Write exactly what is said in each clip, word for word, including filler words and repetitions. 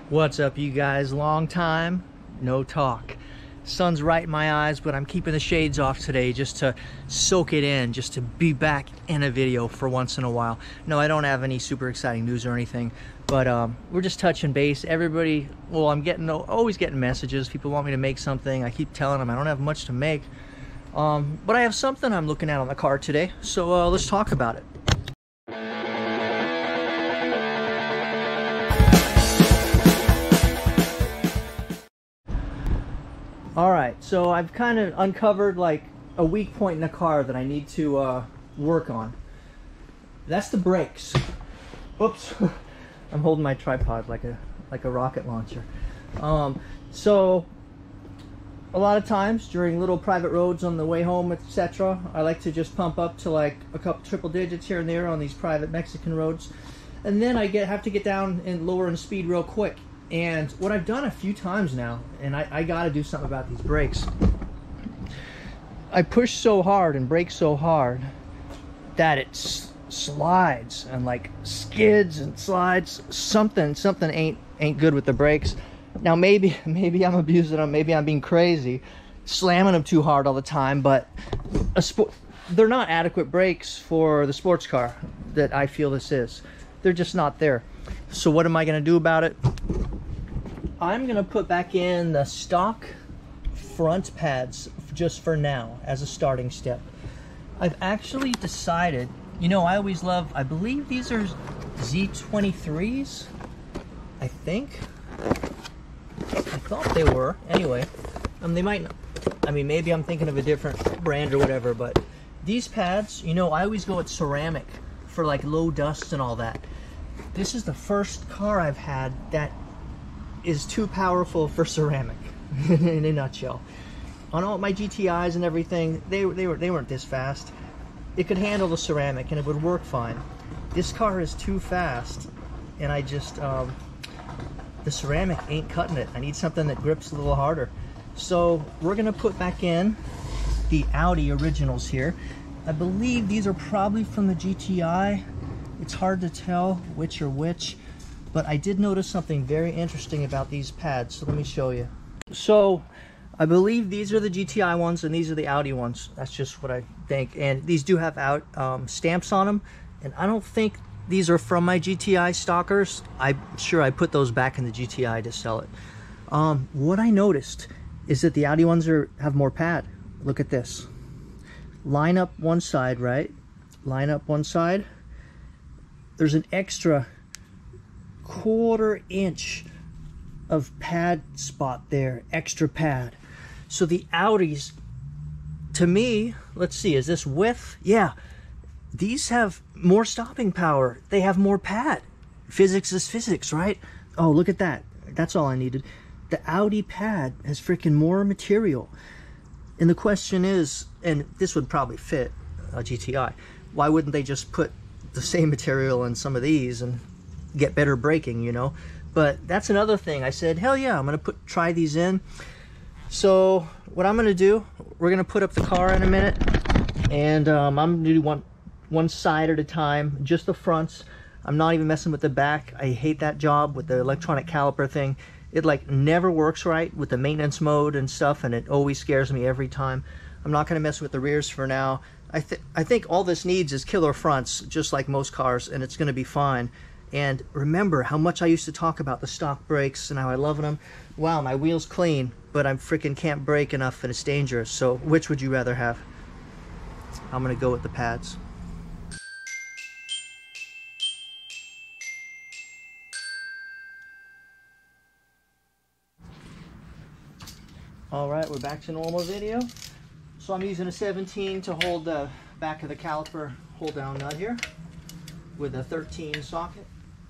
What's up, you guys? Long time no talk. Sun's right in my eyes, but I'm keeping the shades off today just to soak it in, just to be back in a video for once in a while. No, I don't have any super exciting news or anything, but um, we're just touching base. Everybody, well, I'm getting always getting messages. People want me to make something. I keep telling them I don't have much to make, um, but I have something I'm looking at on the car today. So uh, let's talk about it. All right, so I've kind of uncovered like a weak point in the car that I need to uh, work on. That's the brakes. Oops, I'm holding my tripod like a like a rocket launcher. Um, so a lot of times during little private roads on the way home, et cetera, I like to just pump up to like a couple triple digits here and there on these private Mexican roads, and then I get have to get down and lower in speed real quick. And what I've done a few times now, and I, I got to do something about these brakes. I push so hard and brake so hard that it s slides and like skids and slides. Something, something ain't ain't good with the brakes. Now maybe maybe I'm abusing them. Maybe I'm being crazy, slamming them too hard all the time. But a sport, they're not adequate brakes for the sports car that I feel this is. They're just not there. So what am I going to do about it? I'm going to put back in the stock front pads just for now as a starting step. I've actually decided, you know, I always love, I believe these are Z twenty-threes, I think. I thought they were. Anyway, um, they might not. I mean, maybe I'm thinking of a different brand or whatever, but these pads, you know, I always go with ceramic for like low dust and all that. This is the first car I've had that is too powerful for ceramic. In a nutshell, on all my G T Is and everything, they they were they weren't this fast. It could handle the ceramic and it would work fine. This car is too fast, and I just um, the ceramic ain't cutting it. I need something that grips a little harder. So we're gonna put back in the Audi originals here. I believe these are probably from the G T I. It's hard to tell which are which, but I did notice something very interesting about these pads, so let me show you. So I believe these are the G T I ones and these are the Audi ones. That's just what I think. And these do have out um, stamps on them, and I don't think these are from my G T I stockers. I'm sure I put those back in the G T I to sell it. Um, what I noticed is that the Audi ones are have more pad. Look at this. Line up one side, right? Line up one side. There's an extra quarter inch of pad spot there, extra pad. So the Audis, to me, let's see, is this width? Yeah, these have more stopping power. They have more pad. Physics is physics, right? Oh, look at that. That's all I needed. The Audi pad has freaking more material. And the question is, and this would probably fit a G T I, why wouldn't they just put the same material in some of these and get better braking, you know? But that's another thing. I said, hell yeah, I'm gonna put try these in. So what I'm gonna do, we're gonna put up the car in a minute, and um, I'm gonna do one one side at a time, just the fronts. I'm not even messing with the back. I hate that job with the electronic caliper thing. It like never works right with the maintenance mode and stuff, and it always scares me every time. I'm not gonna mess with the rears for now. I, th I think all this needs is killer fronts, just like most cars, and it's gonna be fine. And remember how much I used to talk about the stock brakes and how I love them. Wow, my wheel's clean, but I freaking can't brake enough and it's dangerous. So which would you rather have? I'm gonna go with the pads. All right, we're back to normal video. So I'm using a seventeen to hold the back of the caliper hold down nut here with a thirteen socket.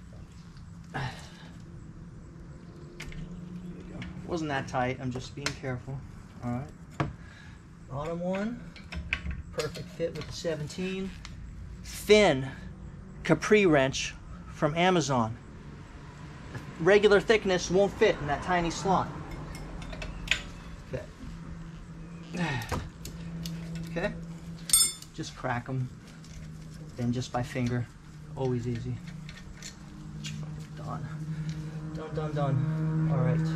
Wasn't that tight, I'm just being careful. All right, bottom one, perfect fit with the seventeen. Thin Capri wrench from Amazon. Regular thickness won't fit in that tiny slot. Okay, okay, just crack them, then just by finger, always easy. Done. Done, done, done. All right.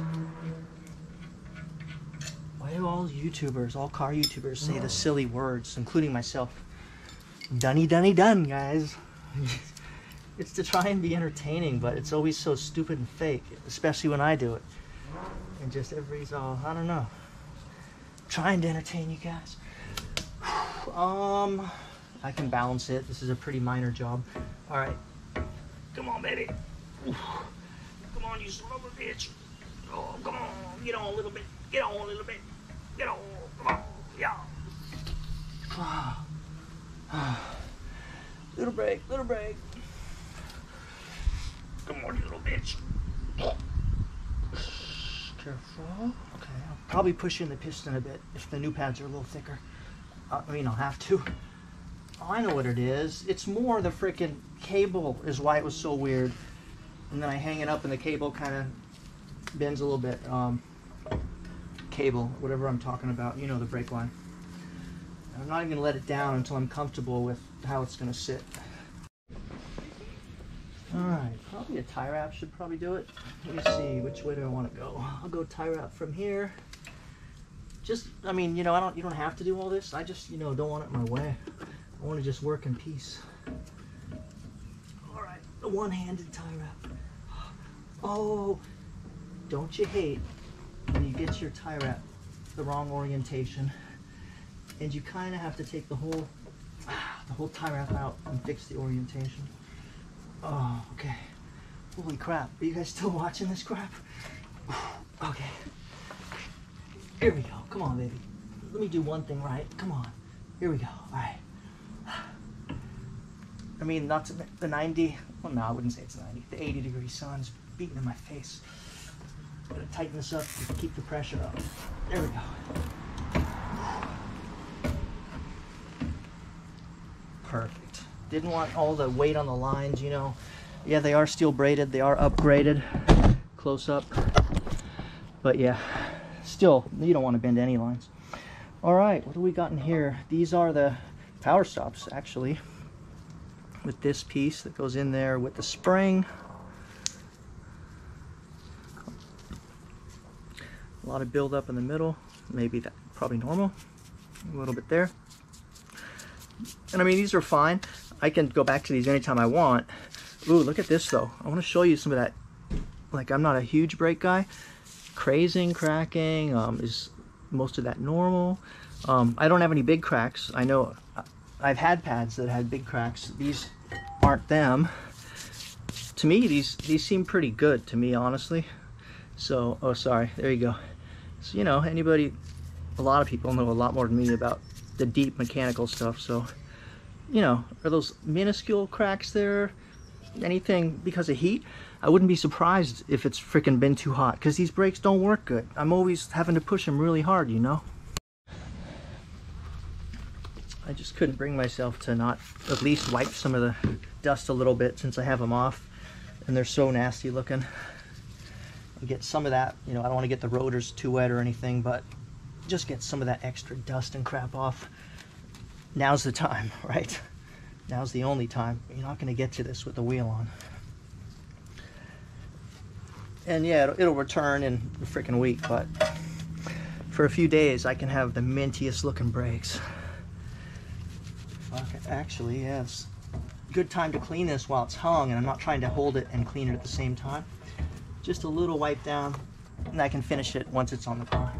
Why do all YouTubers, all car YouTubers say the silly words, including myself? Dunny, dunny, done, guys. It's to try and be entertaining, but it's always so stupid and fake, especially when I do it. And just everybody's all, I don't know, trying to entertain you guys. Um, I can balance it. This is a pretty minor job. All right. Come on, baby. Come on, you son of a bitch. Oh, come on. Get on a little bit. Get on a little bit. Get on. Come on. Yeah. Little break. Little break. Come on, you little bitch. Careful. Okay. I'll probably push in the piston a bit if the new pads are a little thicker. Uh, I mean, I'll have to. Oh, I know what it is. It's more the freaking cable is why it was so weird. And then I hang it up and the cable kind of bends a little bit. Um, cable, whatever I'm talking about. You know the brake line. I'm not even going to let it down until I'm comfortable with how it's going to sit. Alright, probably a tie wrap should probably do it. Let me see, which way do I want to go? I'll go tie wrap from here. Just, I mean, you know, I don't, you don't have to do all this. I just, you know, don't want it in my way. I want to just work in peace. Alright, the one-handed tie wrap. Oh, don't you hate when you get your tie wrap the wrong orientation and you kind of have to take the whole, the whole tie wrap out and fix the orientation. Oh, okay. Holy crap. Are you guys still watching this crap? Okay. Here we go. Come on, baby. Let me do one thing right. Come on. Here we go. All right. I mean, not to, the ninety, well, no, I wouldn't say it's ninety. The eighty degree sun's beating in my face. Gotta tighten this up to keep the pressure up. There we go. Perfect. Didn't want all the weight on the lines, you know. Yeah, they are steel braided. They are upgraded. Close up. But yeah, still, you don't want to bend any lines. All right, what do we got in here? These are the power stops, actually. With this piece that goes in there with the spring. A lot of buildup in the middle. Maybe that, probably normal. A little bit there. And I mean, these are fine. I can go back to these anytime I want. Ooh, look at this though. I want to show you some of that. Like, I'm not a huge brake guy. Crazing, cracking, um, is most of that normal. Um, I don't have any big cracks. I know I've had pads that had big cracks. These aren't them. To me, these these seem pretty good to me, honestly. So, oh, sorry. There you go. So, you know, anybody, a lot of people know a lot more than me about the deep mechanical stuff. So, you know, are those minuscule cracks there? Anything because of heat? I wouldn't be surprised if it's freaking been too hot, because these brakes don't work good. I'm always having to push them really hard, you know? I just couldn't bring myself to not at least wipe some of the dust a little bit since I have them off and they're so nasty looking. I'll get some of that, you know, I don't want to get the rotors too wet or anything, but just get some of that extra dust and crap off. Now's the time, right? Now's the only time. You're not going to get to this with the wheel on. And yeah, it'll, it'll return in a freaking week, but for a few days I can have the mintiest looking brakes. Okay, actually, yes. Good time to clean this while it's hung, and I'm not trying to hold it and clean it at the same time. Just a little wipe down, and I can finish it once it's on the car.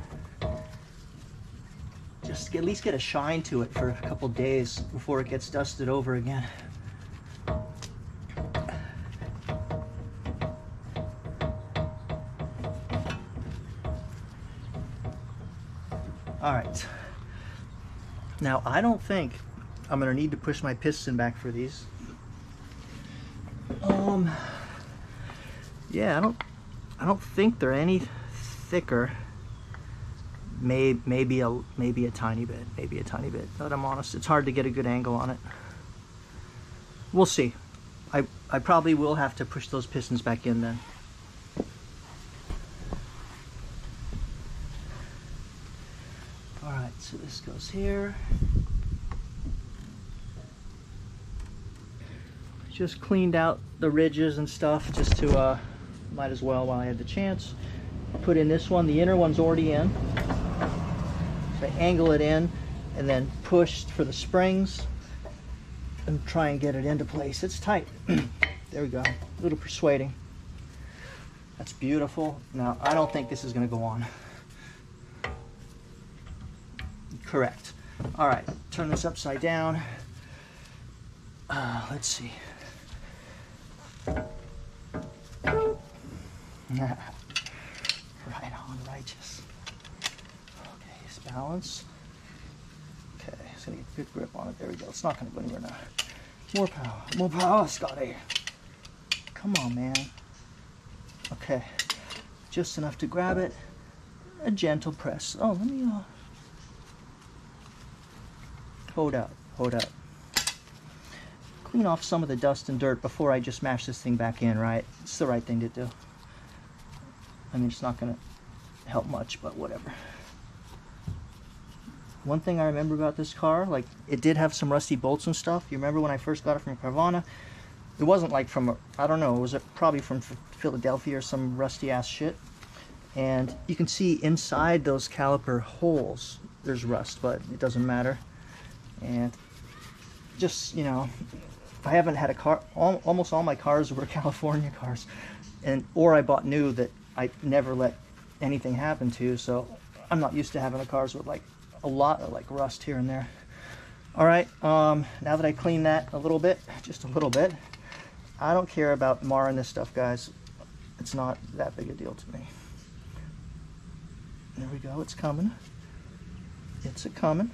Just at least get a shine to it for a couple days before it gets dusted over again. All right. Now, I don't think I'm gonna need to push my piston back for these. Um, yeah, I don't, I don't think they're any thicker. Maybe, maybe a, maybe a tiny bit, maybe a tiny bit. But I'm honest, it's hard to get a good angle on it. We'll see. I, I probably will have to push those pistons back in then. All right, so this goes here. Just cleaned out the ridges and stuff just to uh, might as well while I had the chance. Put in this one. The inner one's already in. So I angle it in and then push for the springs and try and get it into place. It's tight. There we go. A little persuading. That's beautiful. Now, I don't think this is going to go on. Correct. All right, turn this upside down. Uh, let's see. Right on, righteous. Okay, his balance. Okay, it's gonna get a good grip on it. There we go. It's not gonna go anywhere now. More power, more power, Scotty. Come on, man. Okay, just enough to grab it. A gentle press. Oh, let me uh, hold up, hold up. Clean off some of the dust and dirt before I just mash this thing back in, right? It's the right thing to do. I mean, it's not gonna help much, but whatever. One thing I remember about this car, like, it did have some rusty bolts and stuff. You remember when I first got it from Carvana? It wasn't like from, a, I don't know, it was probably from Philadelphia or some rusty ass shit. And you can see inside those caliper holes, there's rust, but it doesn't matter. And just, you know, I haven't had a car, all, almost all my cars were California cars, and or I bought new that I never let anything happen to, so I'm not used to having the cars with like a lot of like rust here and there. All right, um, now that I clean that a little bit, just a little bit, I don't care about marring this stuff, guys. It's not that big a deal to me. There we go, it's coming. It's a coming.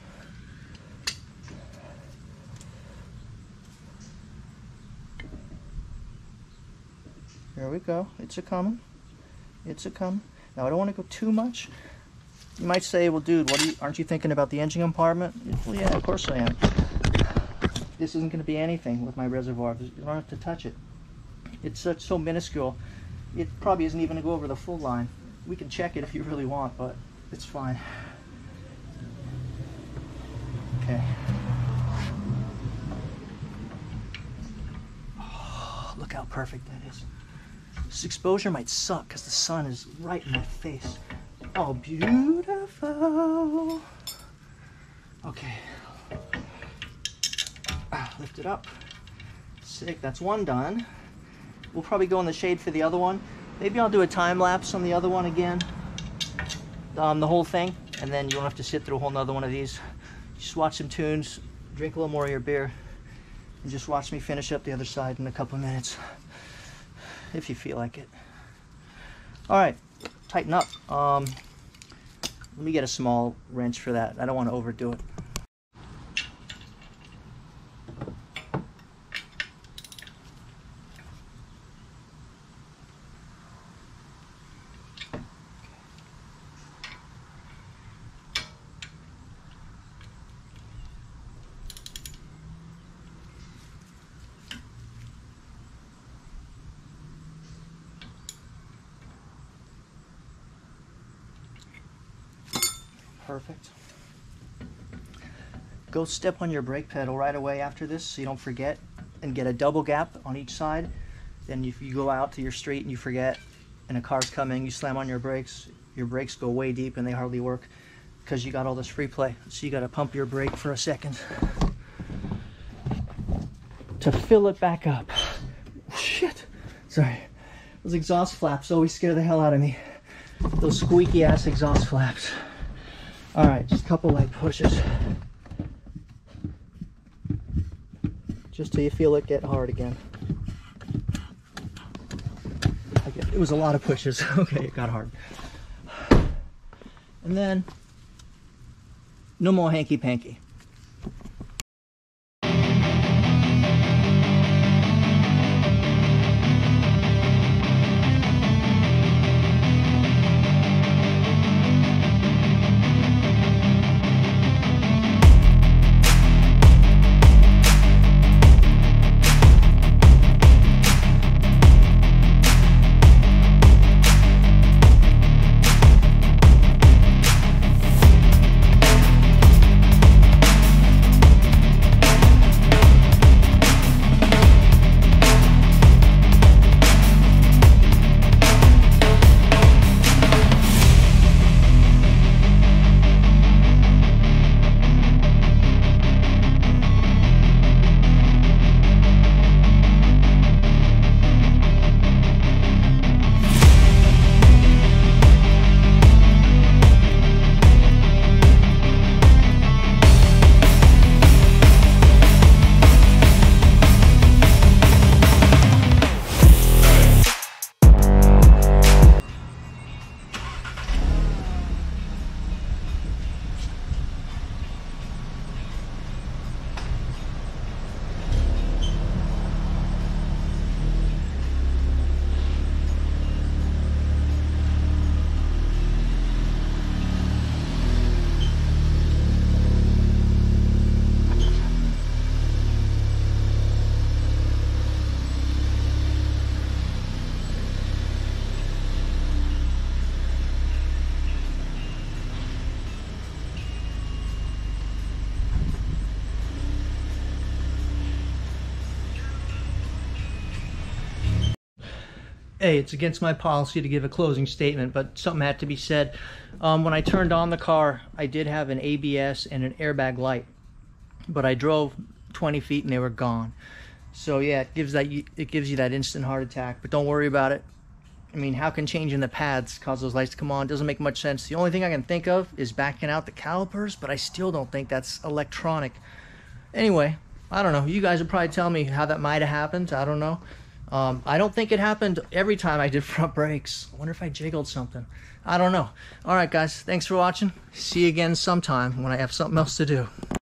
There we go. It's a coming. It's a coming. Now I don't want to go too much. You might say, "Well, dude, what are you, aren't you thinking about the engine compartment?" Well, yeah, of course I am. This isn't going to be anything with my reservoir. You don't have to touch it. It's such so minuscule. It probably isn't even going to go over the full line. We can check it if you really want, but it's fine. Okay. Oh, look how perfect that is. This exposure might suck because the sun is right in my face. Oh, beautiful. Okay. Ah, lift it up. Sick, that's one done. We'll probably go in the shade for the other one. Maybe I'll do a time lapse on the other one again. Um, the whole thing, and then you don't have to sit through a whole nother one of these. Just watch some tunes, drink a little more of your beer, and just watch me finish up the other side in a couple of minutes. If you feel like it. All right, tighten up. Um, let me get a small wrench for that. I don't want to overdo it. Perfect. Go step on your brake pedal right away after this so you don't forget, and get a double gap on each side. Then if you go out to your street and you forget and a car's coming, you slam on your brakes, your brakes go way deep and they hardly work because you got all this free play. So you got to pump your brake for a second to fill it back up. Shit. Sorry. Those exhaust flaps always scare the hell out of me. Those squeaky ass exhaust flaps. All right, just a couple light pushes. Just till you feel it get hard again. Okay, it was a lot of pushes. Okay, it got hard. And then, no more hanky-panky. hey, it's against my policy to give a closing statement, but something had to be said. Um, when I turned on the car, I did have an A B S and an airbag light, but I drove twenty feet and they were gone. So yeah, it gives that it gives you that instant heart attack, but don't worry about it. I mean, how can changing the pads cause those lights to come on? Doesn't make much sense. The only thing I can think of is backing out the calipers, but I still don't think that's electronic. Anyway, I don't know. You guys will probably tell me how that might have happened. I don't know. Um, I don't think it happened every time I did front brakes. I wonder if I jiggled something. I don't know. All right, guys. Thanks for watching. See you again sometime when I have something else to do.